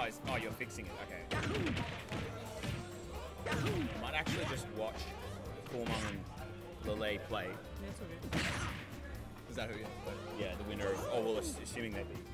realize, oh, you're fixing it. Okay. I might actually just watch Cool Mum and Lele play. Yeah, it's okay. Is that who you play? Yeah, the winner of. Oh, well, assuming they beat.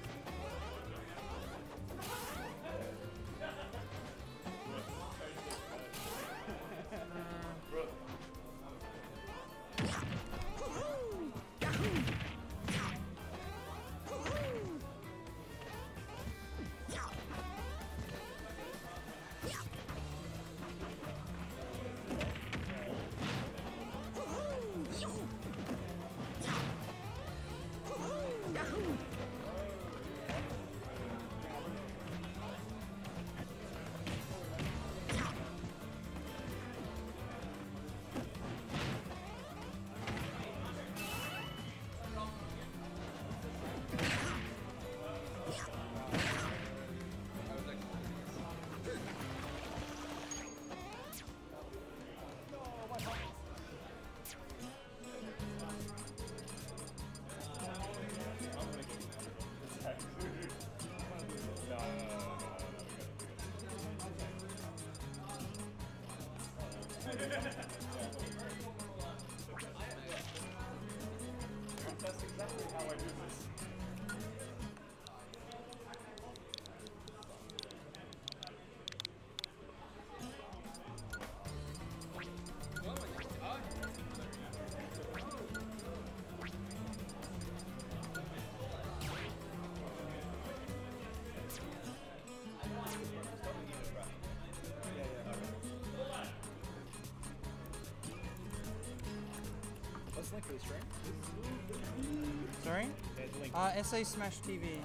That's exactly how I do this. What's the link for the stream? Sorry? Yeah, the link. SA Smash TV.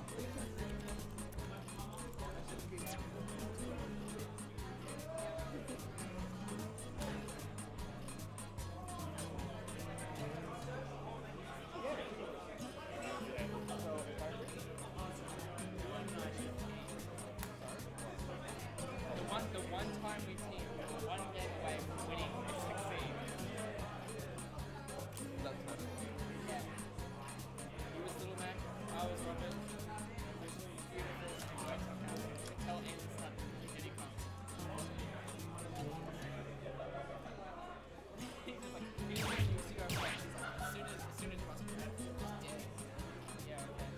The one time we teamed, we were one game away from winning 16. That's not Yeah. He was Little Mac, I was Robert. It was beautiful. Tell Andy's son, Diddy Kong. He was like, he used to go first. He's like, as soon as he wants to play, yeah, okay.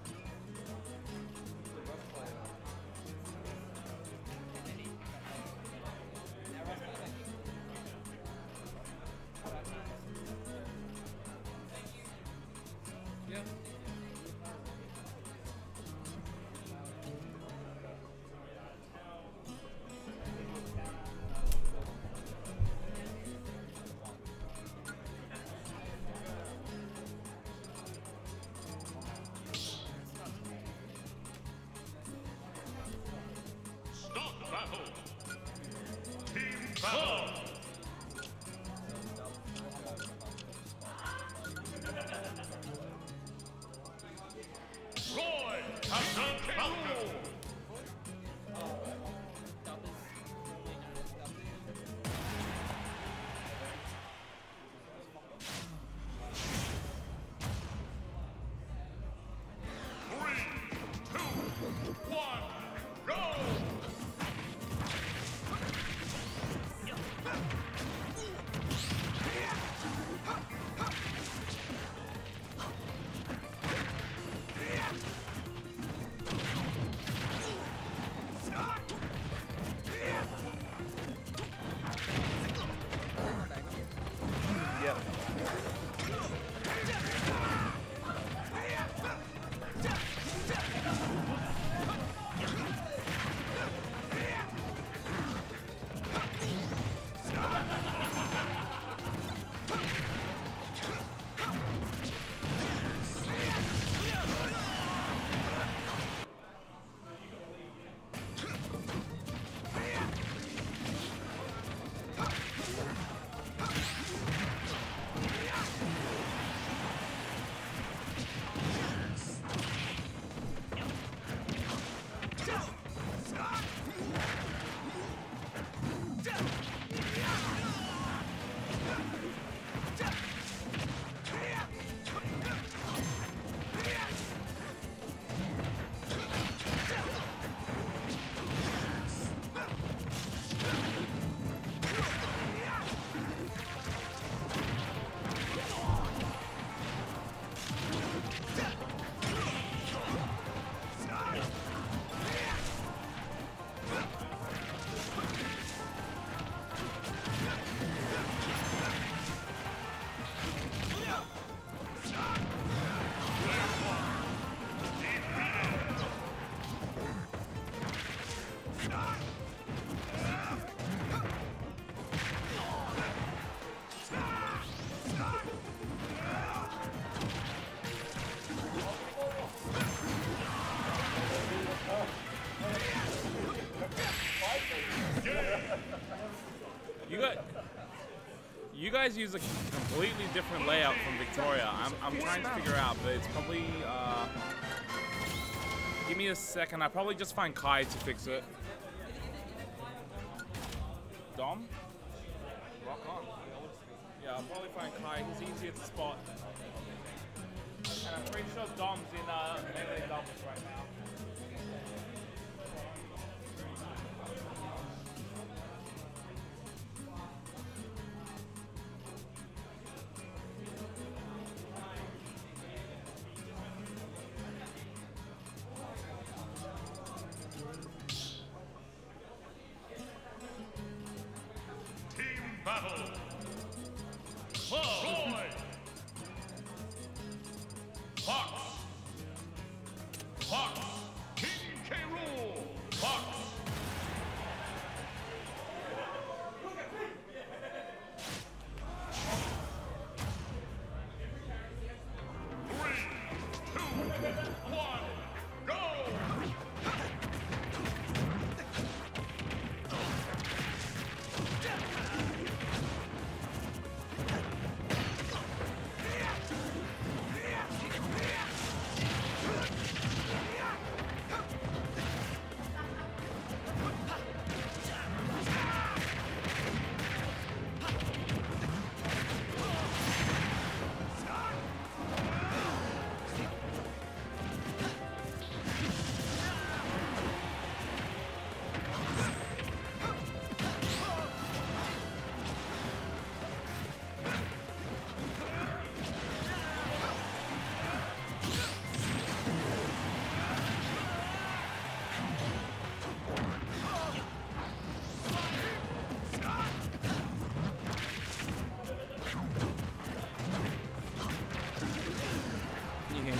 And then he now Russ plays like Yeah. Start battle! Team battle! Roy Captain Falcon! Three, two, one, go! guys use a completely different layout from Victoria. I'm trying to figure out, but it's probably, give me a second. I'll probably just find Kai to fix it. Dom? Rock on. Yeah, I'll probably find Kai. He's easier to spot. And I'm pretty sure Dom's in melee doubles right now. Team battle. Troy. Fox. Fox. King K. Rool. Fox. Three, two, one, go! Can you hear me?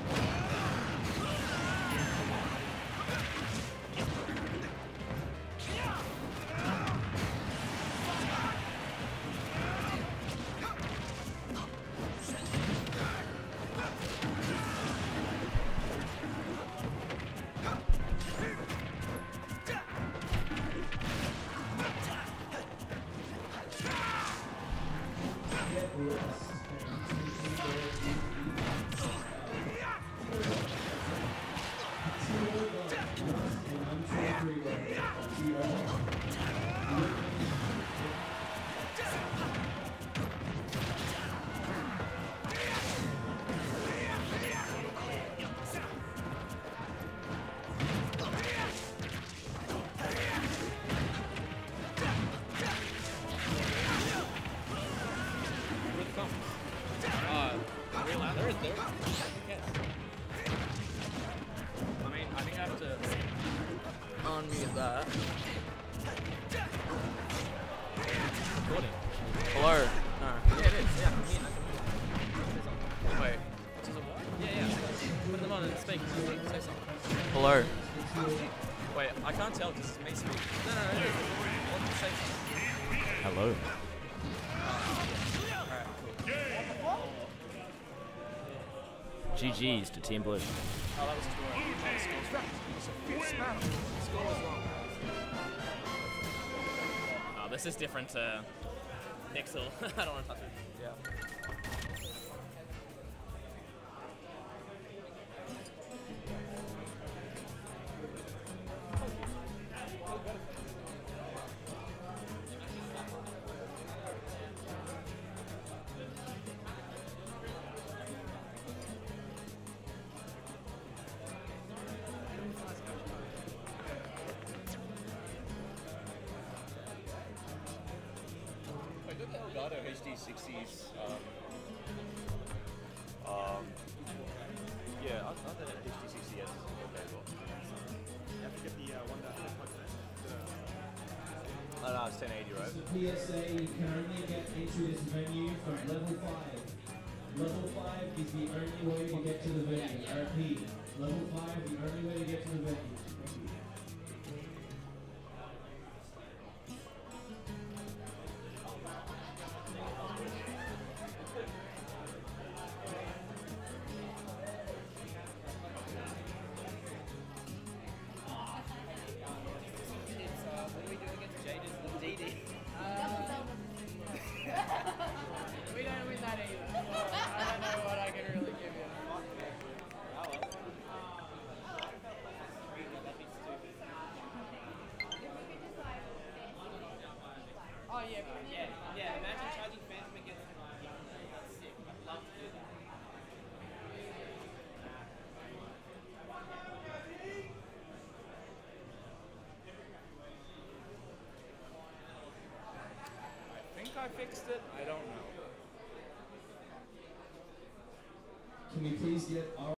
There is there. Yes. I mean, I think I have to unmute that. Recording. Hello. No. Yeah, it is. Yeah, I can hear. Wait. Does it work? Yeah. Put them on and speak. Say something. Hello. Wait, I can't tell because it's me speaking. No, it is. What did you say something? Hello. Alright, cool. GG's to Team Blue. Oh, that was too early. Score was wrong. Oh, this is different to Nixel. I don't want to touch it. Yeah. I got the Elgato HD60s. Yeah, I thought that HD60 yes. Okay, well. You have to get the one that plugs in. Oh, no, it's 1080, right? PSA, you can only get into this venue from level 5. Level 5 is the only way to get to the venue. I repeat, level 5 the only way to get to the venue. What are we doing against Jade? Is the DD? Yeah. Imagine charging Phantom against him. That's sick. I'd love to do that. I think I fixed it. I don't know. Can we please get our